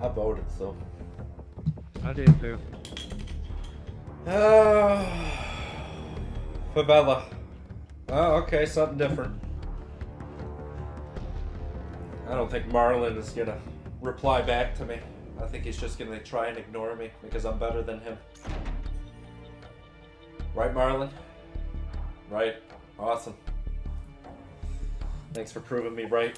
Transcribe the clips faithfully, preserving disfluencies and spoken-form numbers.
I voted, so. I did too. Uh, Favela. Oh, okay, something different. I don't think Marlon is gonna reply back to me. I think he's just gonna try and ignore me because I'm better than him. Right, Marlon? Right. Awesome. Thanks for proving me right.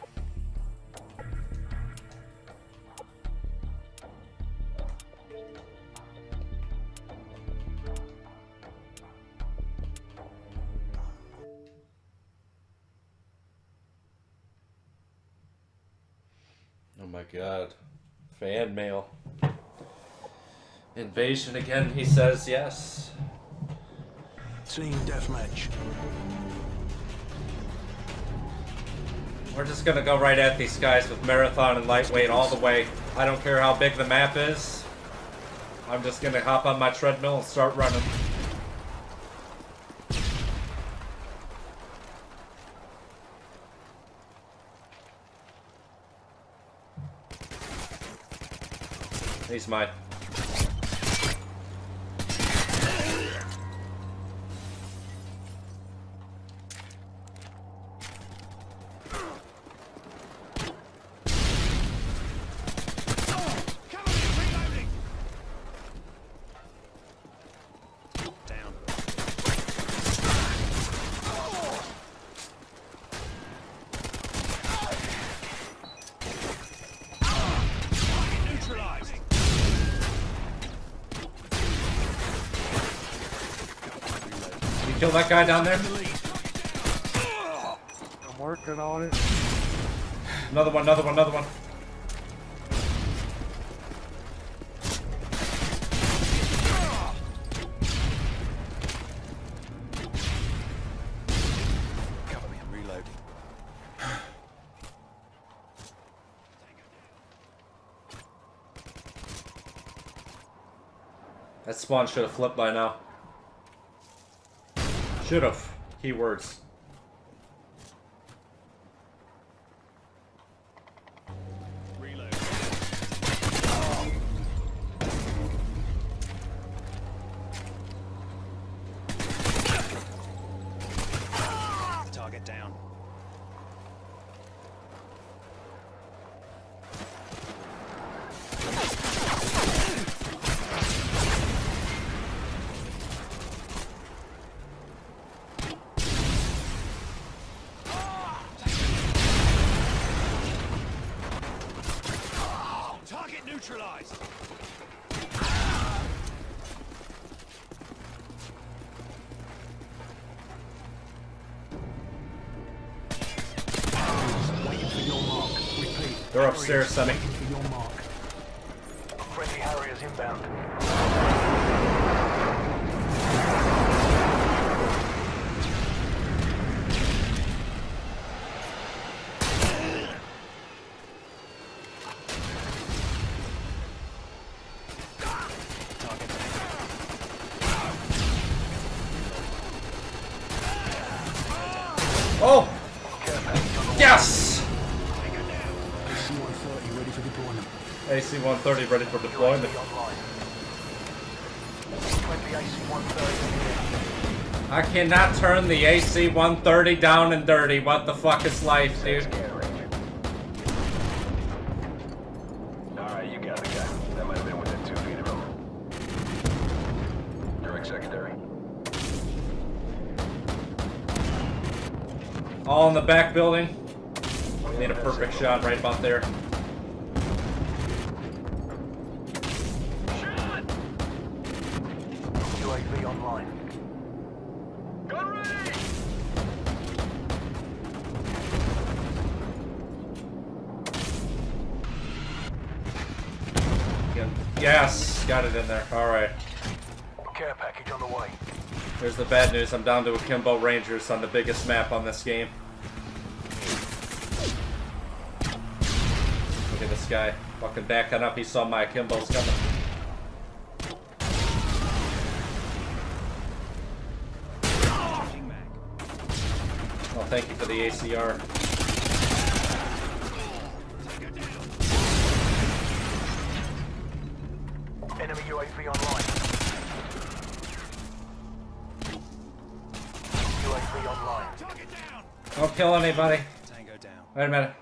Oh my god. Fan mail. Invasion again, he says yes. Team deathmatch. We're just gonna go right at these guys with marathon and lightweight all the way. I don't care how big the map is. I'm just gonna hop on my treadmill and start running. He's mine. Kill that guy down there. I'm working on it. Another one, another one, another one. Cover me, I'm reloading. That spawn should have flipped by now. Should have. Keywords. Reload. Target down. Neutralized. Waiting for your mark. Repeat. They're upstairs, Sonny. Waiting for your mark. Friendly Harriers inbound. Oh! Yes! A C one thirty ready for deployment. I cannot turn the A C one thirty down and dirty. What the fuck is life, dude? Alright, you got the guy. That might have been within two feet of him. Direct secondary. All in the back building. We need a perfect shot right about there. Shot! U A V online. Gun ready! Yes, got it in there. Alright. Care package on the way. Here's the bad news. I'm down to Akimbo Rangers on the biggest map on this game. Look at this guy. Fucking backing up. He saw my Akimbos coming. Oh, thank you for the A C R. Enemy U A V online. U A V online. Don't kill anybody. Tango down. Wait a minute.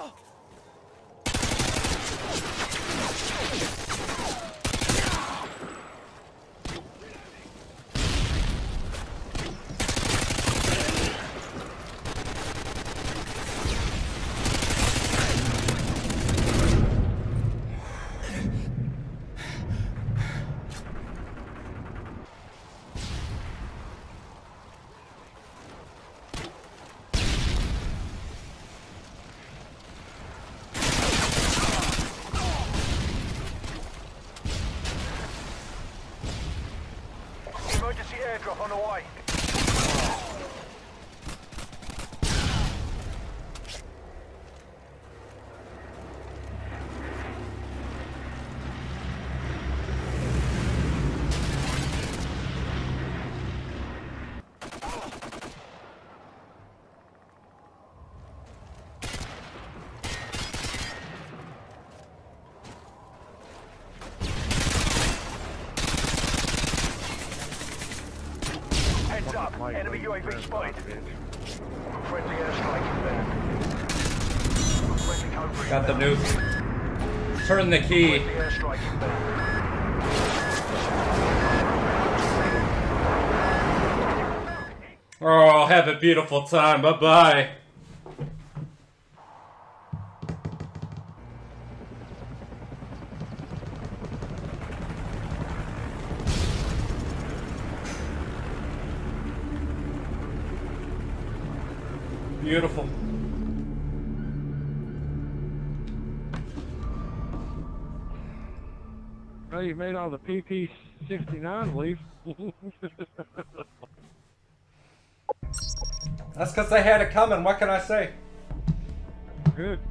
Emergency airdrop on the way. Heads up, Mike, enemy like, U A V man, spotted. bitch. Friendly airstrike inbound. Friendly Cobra Got the inbound. nuke. Turn the key. Friendly airstrike inbound. Oh, have a beautiful time. Bye bye. Beautiful. Well, you made all the P P sixty-nine leave. That's because they had it coming. What can I say? Good.